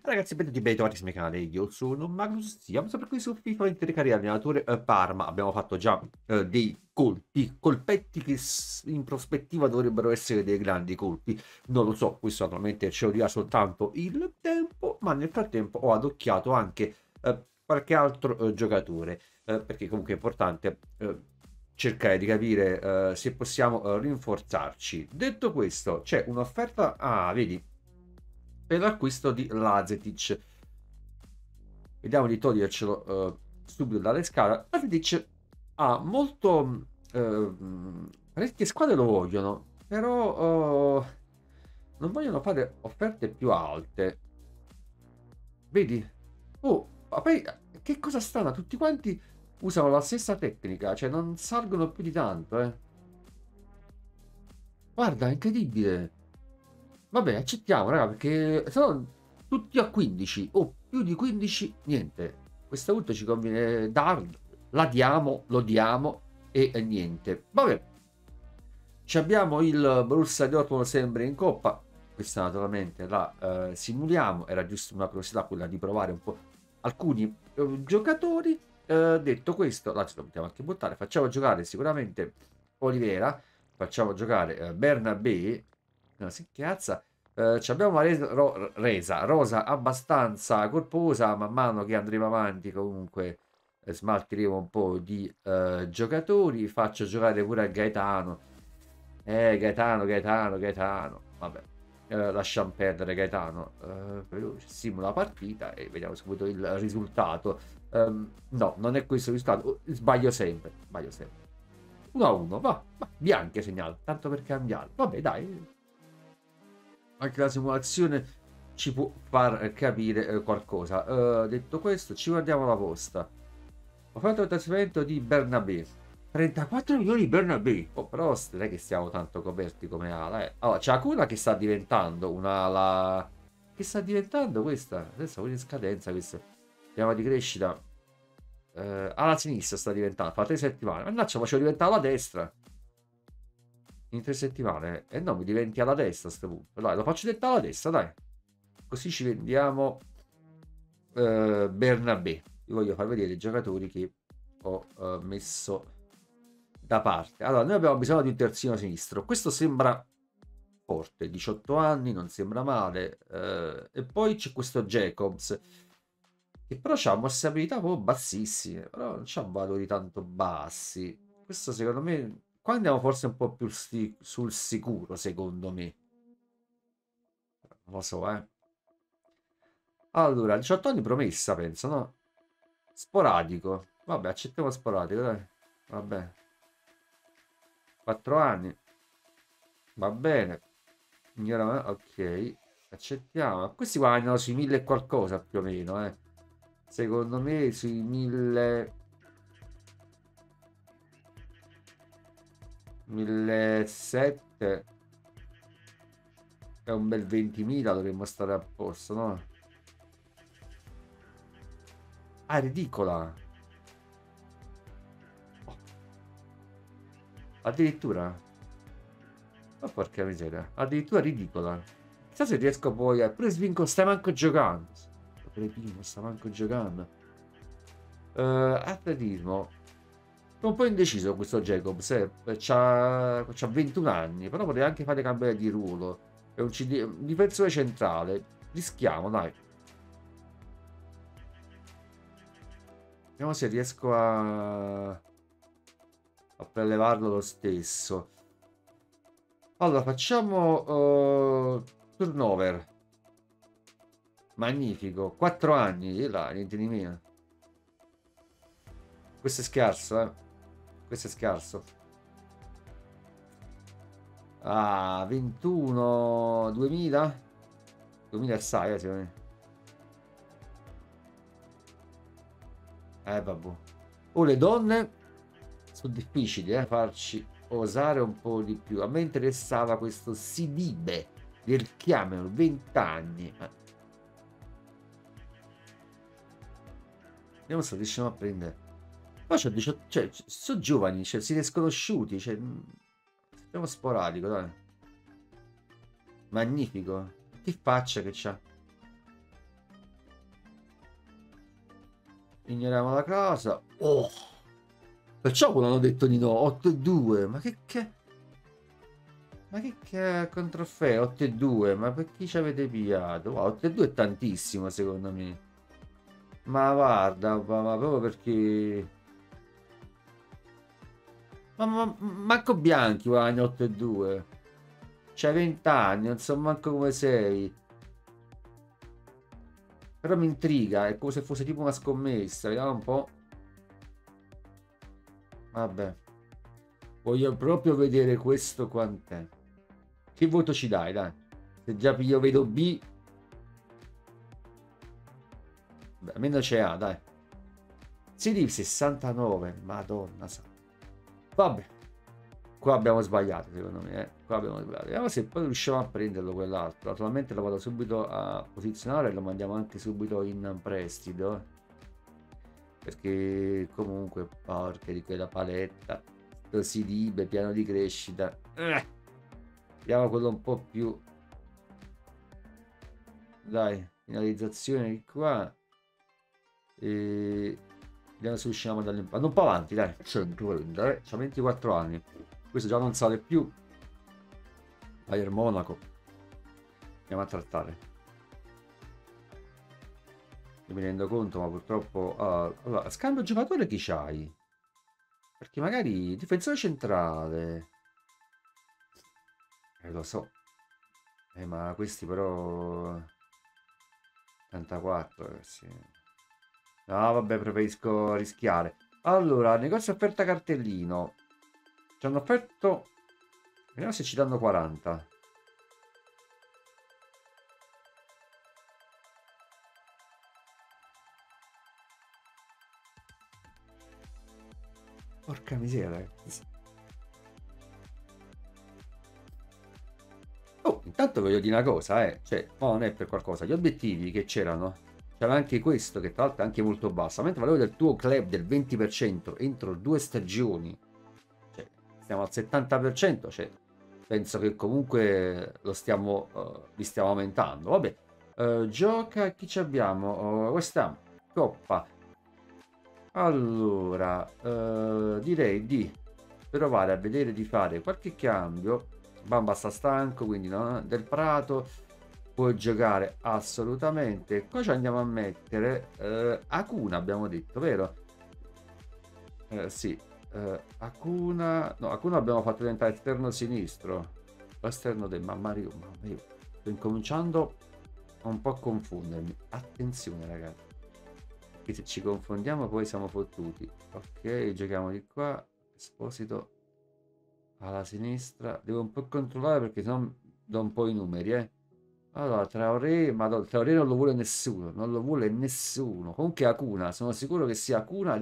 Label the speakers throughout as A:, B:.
A: Ragazzi, bentornati su miei canale, io sono Magnus, siamo sempre qui su FIFA 23 Cari Allenatore Parma. Abbiamo fatto già dei colpetti che in prospettiva dovrebbero essere dei grandi colpi. Non lo so, questo naturalmente ce lo dirà soltanto il tempo, ma nel frattempo ho adocchiato anche qualche altro giocatore, perché comunque è importante cercare di capire se possiamo rinforzarci. Detto questo, c'è un'offerta, vedi, per l'acquisto di Lazetic. Vediamo di togliercelo subito dalle scale. Lazetic ha molto... parecchie squadre lo vogliono, però non vogliono fare offerte più alte. Vedi? Oh, ma poi che cosa strana, tutti quanti usano la stessa tecnica, cioè non salgono più di tanto, eh. Guarda, è incredibile. Vabbè, accettiamo, raga, perché sono tutti a 15 o più di 15, niente. Questa ult ci conviene dar, la diamo, lo diamo e niente. Vabbè, ci abbiamo il Borussia Dortmund sempre in coppa. Questa naturalmente la simuliamo, era giusto una curiosità quella di provare un po' alcuni giocatori. Detto questo, là ci dobbiamo anche buttare, facciamo giocare sicuramente Olivera, facciamo giocare Bernabé, no, si chiazza. Ci abbiamo una Rosa abbastanza corposa, man mano che andremo avanti comunque smaltiremo un po' di giocatori, faccio giocare pure a Gaetano. Gaetano, vabbè. Lasciamo perdere Gaetano, veloce, simula la partita e vediamo subito il risultato. No, non è questo il risultato, sbaglio sempre, sbaglio sempre. 1-1, va, bianchi segnalato, tanto per cambiare. Vabbè, dai, anche la simulazione ci può far capire qualcosa. Detto questo, ci guardiamo la posta. Ho fatto il trasferimento di Bernabé. 34 milioni di Bernabé. Oh, però non è che stiamo tanto coperti come ala, eh. Allora, c'è Acuna che sta diventando un'ala... Che sta diventando questa? Adesso è in scadenza questa. Piano di crescita. Alla sinistra sta diventando. Fa 3 settimane. Mannaggia, facevo diventare alla destra. In 3 settimane. E no, mi diventi alla destra a sto punto. Dai, lo faccio diventare alla destra, dai. Così ci vendiamo Bernabé. Vi voglio far vedere i giocatori che ho messo da parte. Allora, noi abbiamo bisogno di un terzino sinistro. Questo sembra forte, 18 anni, non sembra male. E poi c'è questo Jacobs, che però ha mosse proprio bassissime, però non c'ha valori tanto bassi. Questo secondo me... Qua andiamo forse un po' più sul sicuro, secondo me. Non lo so, eh. Allora, 18 anni promessa, penso, no? Sporadico. Vabbè, accettiamo sporadico, dai. Vabbè. 4 anni. Va bene. Ignora, ok. Accettiamo. Questi guadagnano sui 1000 e qualcosa più o meno, eh. Secondo me sui 1000... 1700 è un bel 20.000, dovremmo stare a posto, no? Ah, è ridicola. Oh, addirittura. Ma porca miseria. Addirittura ridicola. Chissà se riesco poi a... Pure Svinco sta manco giocando. Cretino, sta manco giocando. Atletismo. Sono un po' indeciso questo Jacobs. C'ha 21 anni. Però poteva anche fare cambiare di ruolo. È un difensore centrale. Rischiamo, dai. Vediamo se riesco a prelevarlo lo stesso. Allora, facciamo turnover. Magnifico. 4 anni. E là, niente di meno. Questo è scarso, eh. Questo è scarso. Ah, 21, 2000? 2000 sai, secondo me. Vabbè. Oh, le donne sono difficili, farci osare un po' di più. A me interessava questo Sidibe del Chiamero, 20 anni. Vediamo se riusciamo a prendere. Poi c'ho 18, cioè, sono giovani, cioè, si sconosciuti, cioè, siamo sporadico, dai. Magnifico. Che faccia che c'ha. Ignoriamo la cosa. Oh! Perciò non hanno detto di no. 8-2. Ma che... Ma che controfè? 8-2. Ma per chi ci avete pigliato? Wow, 8-2 è tantissimo secondo me. Ma guarda, ma proprio perché... Ma manco Bianchi guadagna 8-2. C'hai 20 anni, non so manco come sei. Però mi intriga, è come se fosse tipo una scommessa. Vediamo un po'. Vabbè. Voglio proprio vedere questo quant'è. Che voto ci dai, dai? Se già io vedo B... Beh, almeno c'è A, dai. Sì, 69. Madonna santa. Vabbè. Qua abbiamo sbagliato, secondo me. Qua abbiamo sbagliato. Vediamo se poi riusciamo a prenderlo quell'altro. Naturalmente lo vado subito a posizionare e lo mandiamo anche subito in prestito. Perché comunque, porca di quella paletta. Sto Sidibe, piano di crescita. Vediamo quello un po' più... Dai, finalizzazione di qua. E... Vediamo se riusciamo ad andare un po' avanti, dai. C'ha 24 anni. Questo già non sale più. Bayern Monaco. Andiamo a trattare. Io mi rendo conto, ma purtroppo... allora, scambio giocatore chi c'hai? Perché magari difensore centrale... lo so. Ma questi però... 84, sì. No, vabbè, preferisco rischiare. Allora, negozio offerta cartellino. Ci hanno offerto... Vediamo se ci danno 40. Porca miseria. Oh, intanto voglio dire una cosa, cioè, non è per qualcosa. Gli obiettivi che c'erano, c'era anche questo, che tra l'altro è anche molto basso. Mentre valore del tuo club del 20% entro 2 stagioni, cioè, stiamo al 70%, cioè, penso che comunque lo stiamo, li stiamo aumentando. Vabbè, gioca, chi ci abbiamo? Questa Coppa. Allora, direi di provare a vedere di fare qualche cambio. Bamba sta stanco, quindi no, Del Prato può giocare assolutamente. Qua ci andiamo a mettere Acuna, abbiamo detto, vero? Sì, Acuna, no, Acuna abbiamo fatto diventare esterno sinistro o esterno del mamma mia, sto incominciando a un po' a confondermi. Attenzione ragazzi, che se ci confondiamo poi siamo fottuti. Ok, giochiamo di qua. Esposito alla sinistra. Devo un po' controllare perché sennò do un po' i numeri, Allora, Traoré, ma Traoré non lo vuole nessuno, non lo vuole nessuno. Comunque Acuna, sono sicuro che sia Acuna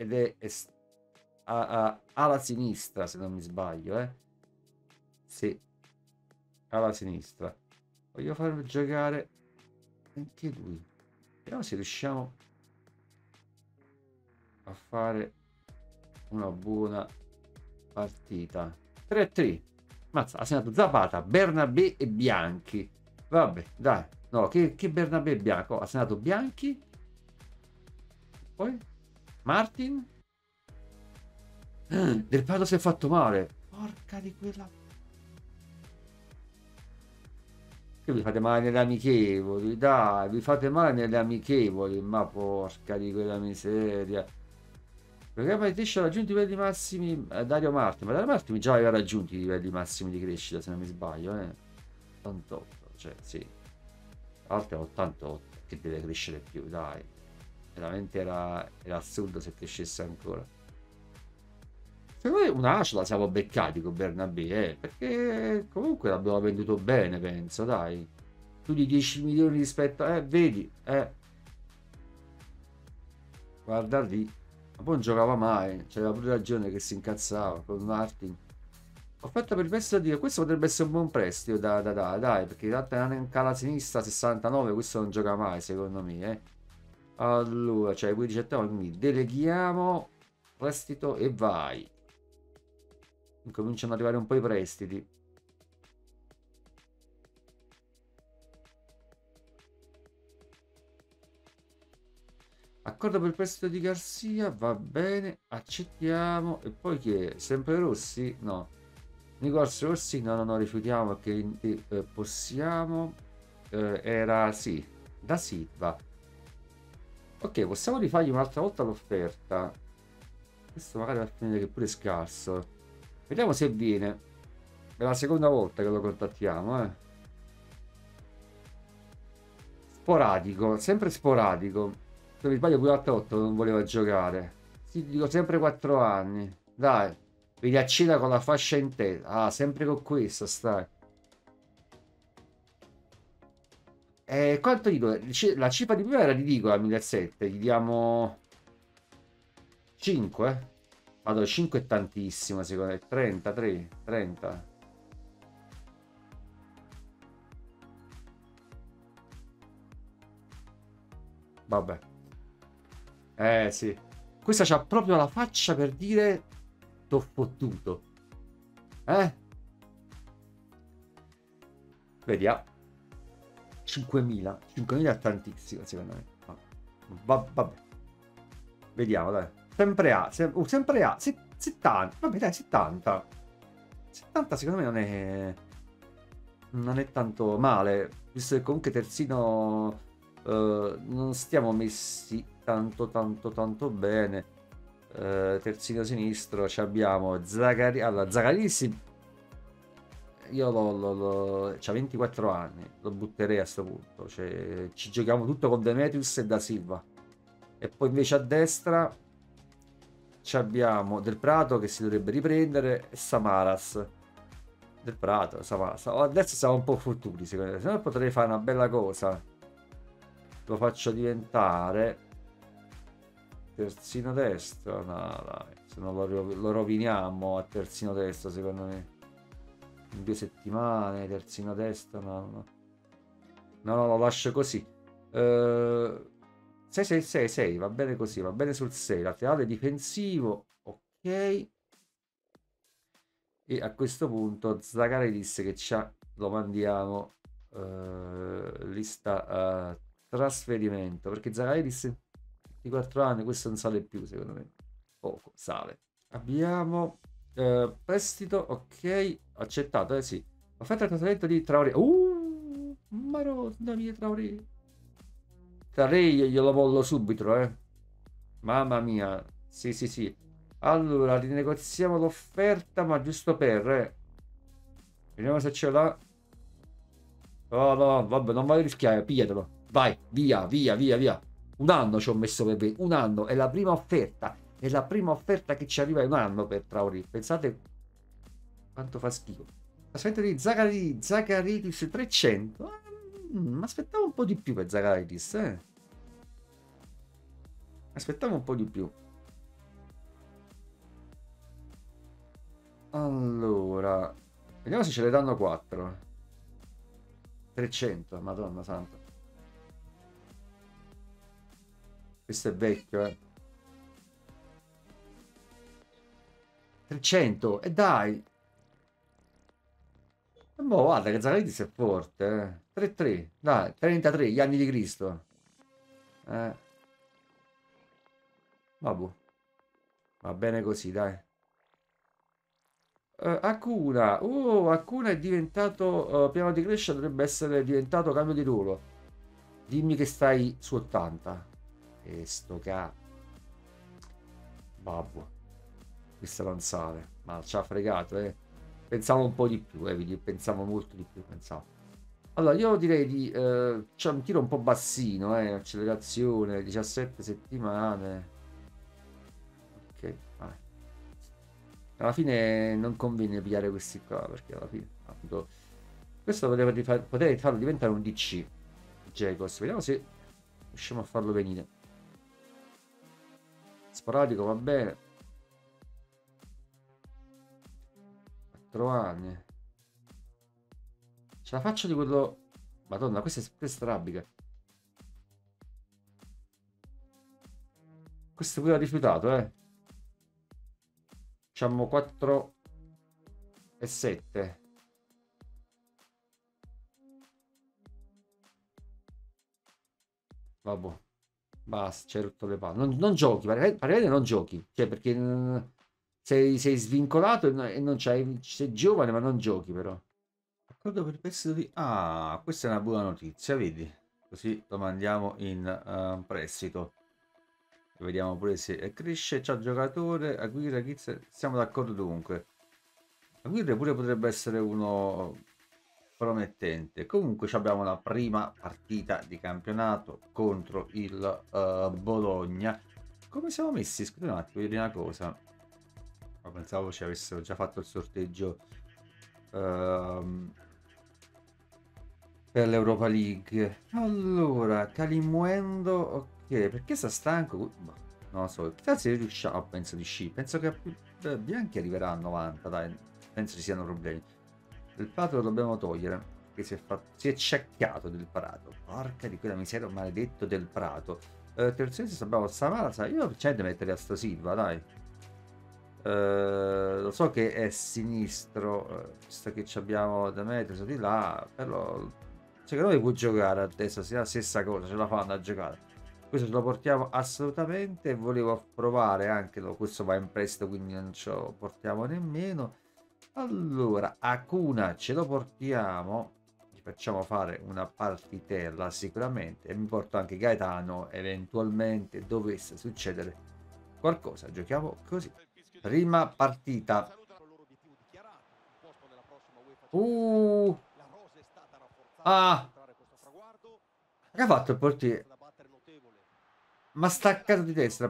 A: alla sinistra, se non mi sbaglio, Sì, alla sinistra. Voglio far giocare anche lui. Vediamo se riusciamo a fare una buona partita. 3-3. Mazza, ha segnato Zapata, Bernabé e Bianchi. Vabbè, dai. No, che Bernabé e Bianco? Ha segnato Bianchi. Poi Martin. Del Prato si è fatto male. Porca di quella... Che vi fate male nelle amichevoli, dai, vi fate male nelle amichevoli, ma porca di quella miseria. Perché poi Tisci ha raggiunto i livelli massimi Dario Martin, ma Dario Martin già aveva raggiunto i livelli massimi di crescita, se non mi sbaglio, 88, cioè sì, l'altro è 88, che deve crescere più, dai. Veramente era assurdo se crescesse ancora. Secondo me una ce la siamo beccati con Bernabé, perché comunque l'abbiamo venduto bene, penso, dai. Più di 10 milioni rispetto a... vedi, guarda lì. Ma poi non giocava mai, c'era pure ragione che si incazzava con Martin. Offerta per il prestito di... Questo potrebbe essere un buon prestito, dai, perché in realtà anche alla sinistra 69, questo non gioca mai, secondo me, Allora, cioè, 15 quindi deleghiamo, prestito e vai. Incominciano ad arrivare un po' i prestiti. Accordo per il prestito di Garcia, va bene, accettiamo. E poi chi è? Sempre Rossi? No. Nicolas Rossi, no, no, no, rifiutiamo che possiamo. Era, sì, da Silva. Ok, possiamo rifargli un'altra volta l'offerta. Questo magari va a finire che pure è scarso. Vediamo se viene. È la seconda volta che lo contattiamo, eh. Sporadico, sempre sporadico. Se mi sbaglio pure l'altra volta non voleva giocare. Ti dico sempre 4 anni. Dai, vieni a cena con la fascia in testa. Ah, sempre con questo stai. Quanto dico? La cifra di prima era ridicola, 1.700. Gli diamo 5? Vado, 5 è tantissimo, secondo me. 33, 30. Vabbè. Sì. Questa c'ha proprio la faccia per dire t'ho fottuto. Eh? Vediamo. 5.000. 5.000 è tantissimo, secondo me. Vabbè. Vediamo, dai. Sempre A. Sempre A. 70. Vabbè, dai, 70. 70 secondo me non è tanto male. Visto che comunque terzino non stiamo messi tanto bene. Terzino sinistro ci abbiamo Zaccarini. Allora, Zaccarini io c'ha 24 anni, lo butterei a sto punto. Cioè, ci giochiamo tutto con Demetrius e Da Silva. E poi invece a destra ci abbiamo Del Prato che si dovrebbe riprendere e Samaras. Del Prato, Samaras. Adesso siamo un po' fortuti, secondo me. Se no potrei fare una bella cosa. Lo faccio diventare terzino destro. No, dai, se no lo roviniamo a terzino destro, secondo me. In 2 settimane, terzino destro, no, no. No, no, lo lascio così. 6-6-6-6, va bene così, va bene sul 6. Laterale difensivo, ok. E a questo punto Zaccaridis che c'ha, lo mandiamo lista trasferimento, perché Zaccaridis di 4 anni, questo non sale più, secondo me. Poco, sale. Abbiamo prestito, ok, accettato, sì. Offerta il trattamento di Traoré. Maronna mia, Traoré. Traoré glielo mollo subito, eh. Mamma mia. Sì, sì, sì. Allora, rinegoziamo l'offerta, ma giusto per, vediamo se ce l'ha. Oh, no, vabbè, non voglio rischiare, pigliatelo. Vai, via, via, via, via. Un anno ci ho messo per me, un anno. È la prima offerta. È la prima offerta che ci arriva in un anno per Traoré. Pensate quanto fa schifo. Aspetta di Zaccaridis 300. Ma aspettavo un po' di più per Zaccaridis, eh. Aspettavo un po' di più. Allora, vediamo se ce ne danno 4. 300, madonna santa. Questo è vecchio, eh. 300, e dai. Boh, guarda che Zaccaridis è forte, eh. 3-3, dai, 33, gli anni di Cristo. Eh, vabbè, va bene così, dai. Acuna, Acuna è diventato, piano di crescita dovrebbe essere diventato cambio di ruolo. Dimmi che stai su 80. E sto cazzo. Vabbè, questo non sale, ma ci ha fregato, eh. Pensavo un po' di più, pensavo molto di più, pensavo. Allora, io direi di... c'è un tiro un po' bassino, accelerazione, 17 settimane. Ok, vai. Alla fine non conviene pigliare questi qua, perché alla fine... appunto, questo potrei farlo diventare un DC. Jacobs, vediamo se riusciamo a farlo venire. Sporadico, va bene. 4 anni. Ce la faccio di quello... Madonna, questo è strabica. Questo pure ha rifiutato, eh. Facciamo 4 e 7. Vabbè. Basta, ci hai rotto le palle. Non giochi, praticamente non giochi. Cioè, perché sei svincolato e non c'hai, sei giovane, ma non giochi però. Accordo per il prestito di... Ah, questa è una buona notizia, vedi? Così lo mandiamo in prestito. Vediamo pure se cresce, c'ha giocatore, Aguirre, Chizza, siamo d'accordo dunque. Aguirre pure potrebbe essere uno promettente. Comunque abbiamo la prima partita di campionato contro il Bologna. Come siamo messi? Scusa un attimo, voglio dire una cosa. Ma pensavo ci avessero già fatto il sorteggio ehm, per l'Europa League. Allora, Calimuendo, ok, perché sta stanco? Boh, non lo so, chissà se riusciamo, penso di sci. Penso che Bianchi arriverà a 90, dai, penso ci siano problemi. Il prato lo dobbiamo togliere, che si è cecchiato del prato. Porca di quella miseria, maledetto del prato. Terzino sappiamo Samasa, io c'è da mettere a sto Silva, dai. Lo so che è sinistro, visto che ci abbiamo Demetrius di là, però secondo me può giocare adesso, sia la stessa cosa, ce la fanno a giocare. Questo ce lo portiamo assolutamente, volevo provare anche, questo va in prestito quindi non ce lo portiamo nemmeno. Allora, Acuna ce lo portiamo, gli facciamo fare una partitella sicuramente e mi porto anche Gaetano eventualmente dovesse succedere qualcosa, giochiamo così. Prima partita. Ah, che ha fatto il portiere? Ma staccato di destra.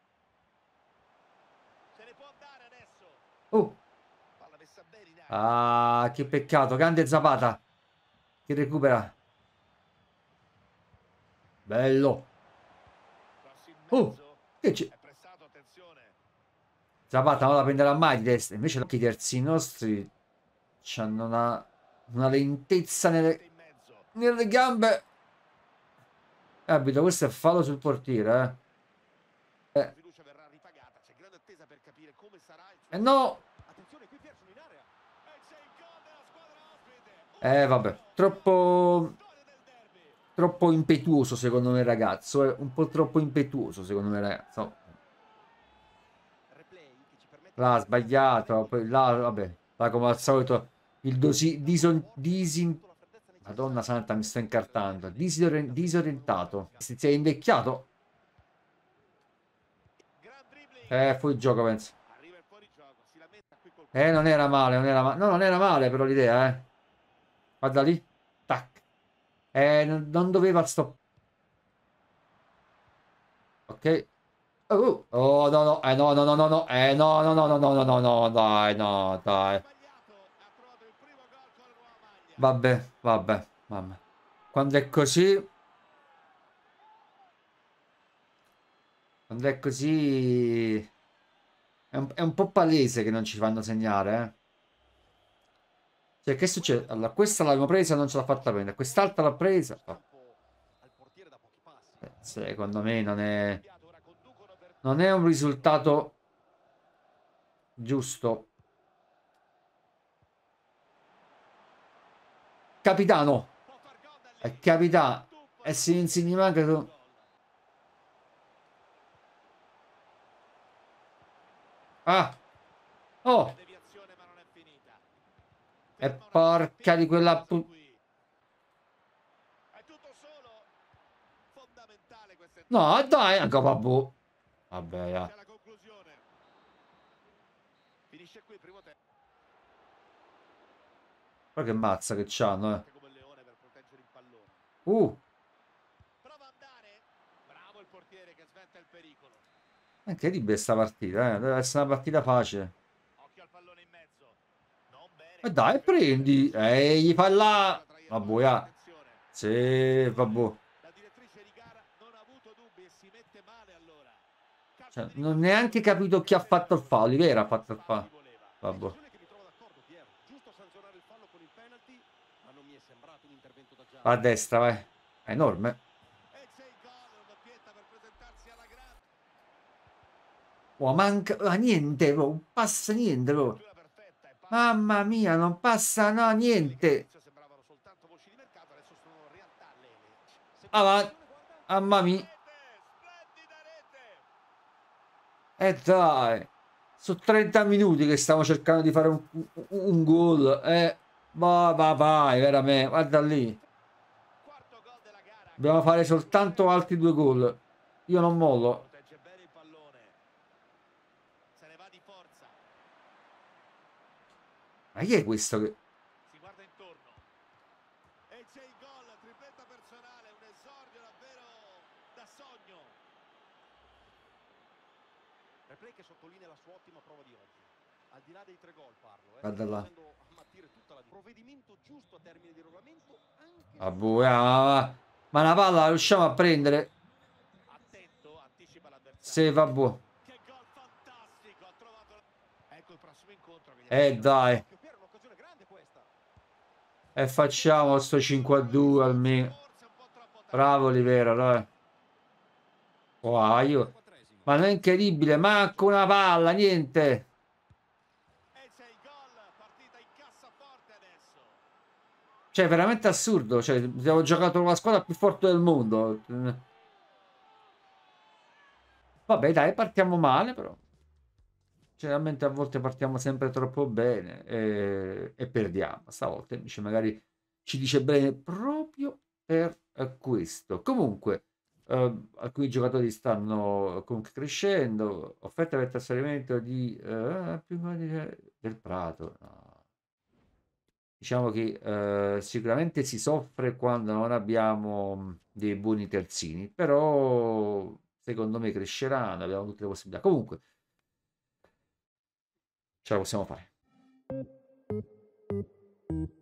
A: Ah, che peccato. Grande Zapata che recupera. Bello. Che c'è? Zapata non la prenderà mai di destra. Invece i terzi nostri hanno una lentezza nelle gambe. Abito, questo è fallo sul portiere, eh. No. Vabbè, troppo impetuoso secondo me il ragazzo, è un po' troppo impetuoso secondo me il ragazzo. Là ha sbagliato, poi là, vabbè, là come al solito il Madonna santa, mi sto incartando. Disorientato. Si è invecchiato. Fuori gioco, penso. Non era male, non era male. No, non era male però l'idea, Guarda lì. Tac. Non doveva stop. Ok. Oh, no, no, no, no, no, no, no, no, no, no, no, no, no, no, no, dai, no, dai. Vabbè, vabbè, vabbè. Quando è così, quando è così, è un po' palese che non ci fanno segnare, Cioè, che succede? Allora, questa l'abbiamo presa, non ce l'ha fatta prendere. Quest'altra l'ha presa. Secondo me non è un risultato giusto. Capitano. È capitano. E se insegni manca tu. Ah. Oh. E porca di quella No, dai, anche vabbè. Vabbè, ja. Però che mazza che c'hanno, È incredibile sta partita, Deve essere una partita facile. E dai, prendi. Gli fa là. Vabbè, ja. Sì, vabbè. Cioè, non ho neanche capito chi ha fatto il fallo. Olivera ha fatto il fallo. Vabbè. Va a destra, vai. È enorme. Oh, manca niente, non passa niente. Mamma mia, non passa no, niente. Avanti. Mamma mia. Dai, su 30 minuti che stiamo cercando di fare un gol. Vai, veramente, guarda lì. Dobbiamo fare soltanto altri 2 gol. Io non mollo. Ma chi è questo che...
B: Replay che sottolinea la sua ottima prova di oggi. Al di là dei 3 gol parlo,
A: Guarda là.
B: facendo ammattire tutta la provvedimento giusto a termine di regolamento anche
A: Ma una palla la riusciamo a prendere?
B: attento, anticipa l'avversario.
A: Se vabbè.
B: Che gol fantastico, ha trovato. Ecco il prossimo incontro che
A: Dai.
B: per un'occasione grande questa.
A: E facciamo sto 5-2 almeno. Bravo Olivera, dai. Wow, io... Ma non è incredibile, manco una palla, niente. Cioè, veramente assurdo. Cioè, abbiamo giocato con la squadra più forte del mondo. Vabbè, dai, partiamo male, però. Generalmente a volte partiamo sempre troppo bene e perdiamo. Stavolta invece magari ci dice bene proprio per questo. Comunque, alcuni giocatori stanno comunque crescendo. Offerta per trasferimento di del Prato. No. Diciamo che sicuramente si soffre quando non abbiamo dei buoni terzini, però secondo me cresceranno, abbiamo tutte le possibilità. Comunque, ce la possiamo fare.